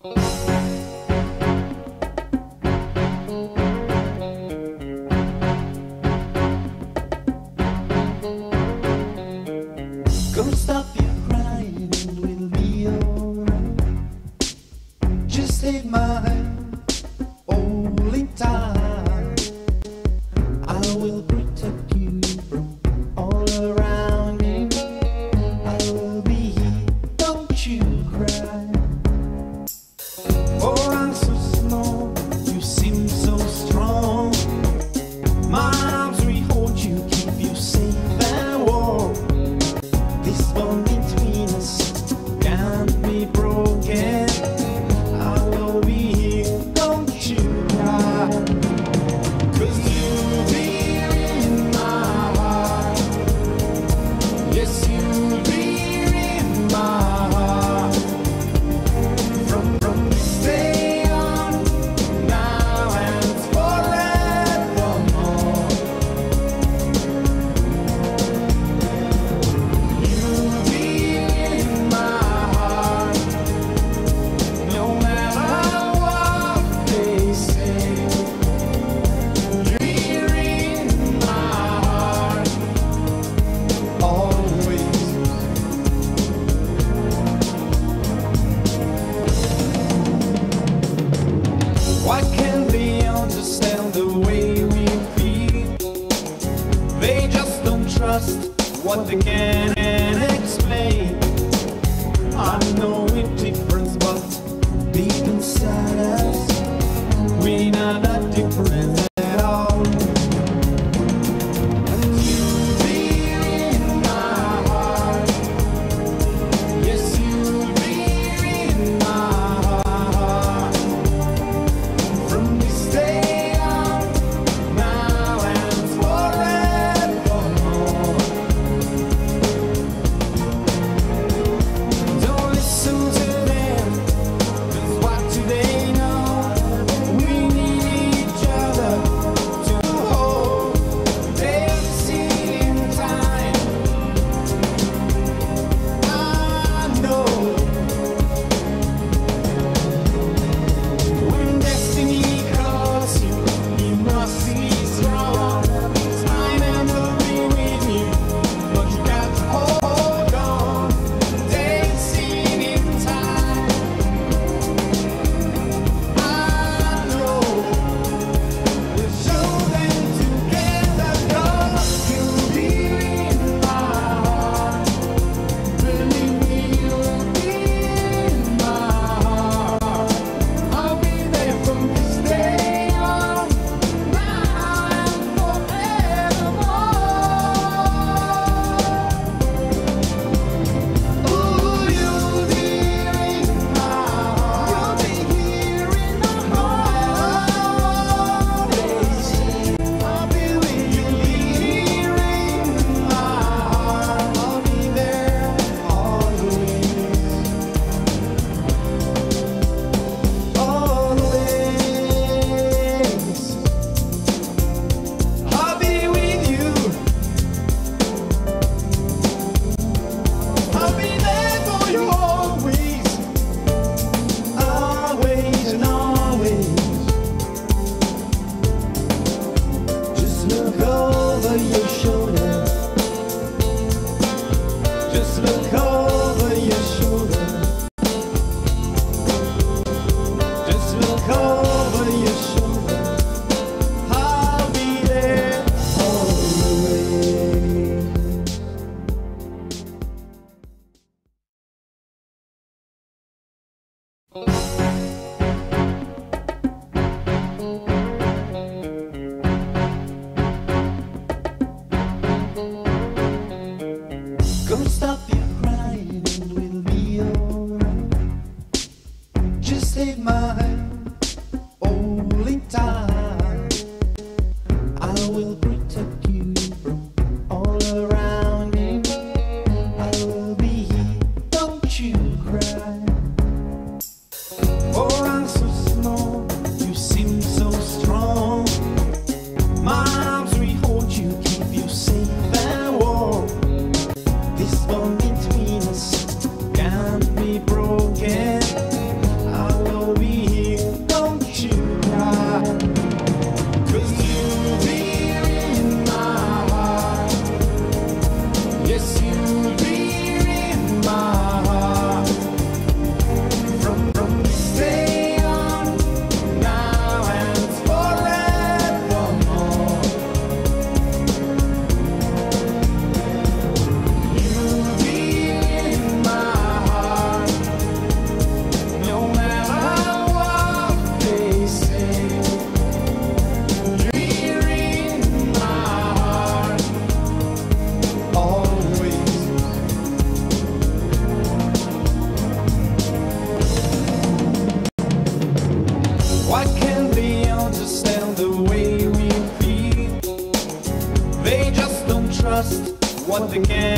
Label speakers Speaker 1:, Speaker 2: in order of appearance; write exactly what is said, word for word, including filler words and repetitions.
Speaker 1: Gonna stop you crying and we'll be alright. Just take my hand, hold it tight. I will protect you from all around you. I will be here, don't you cry. Oh, I'm so small, you seem so strong. My arms will hold you, keep you safe and warm. This bond between us can't be broken. I will be here, don't you cry. 'Cause you'll be in my heart. Yes, you'll be in my heart. From, from this day on, now and forevermore. You'll be in my heart, no matter what they say. You're in my heart, always. Why can't they understand the way we feel? They just don't trust what they can't explain. I know it difference, but deep inside us, we're not that different at all. And you'll be in my heart. Yes, you'll be in my heart. From this day on, now and forevermore. Don't listen to them, 'cause what do they know? We need each other to hold. They've seen in time, I know. When destiny calls you, you must be strong. Time and will be with you, but you got to hold on. They've seen in time, I know. We'll show them together, 'cause you'll be in my heart. Believe me, you'll be in my heart. I'll be there from this day on, now and forevermore. Ooh, you'll be in my heart. You'll be here in my heart. I'll be with you here in my heart. I'll be there always. Always, I'll be with you. I'll be there for you always, always and always. Just look over your shoulder. Just look over your shoulder. Just look over your shoulder. I'll be there always. Gonna stop you crying and we'll be alright. Just take my hand, hold it tight. I will protect you from all around you. I will be here, don't you cry. Oh, I'm so small, you seem so strong. My arms will hold you, keep you safe and warm. This bond between us can't be broken. I will what they can.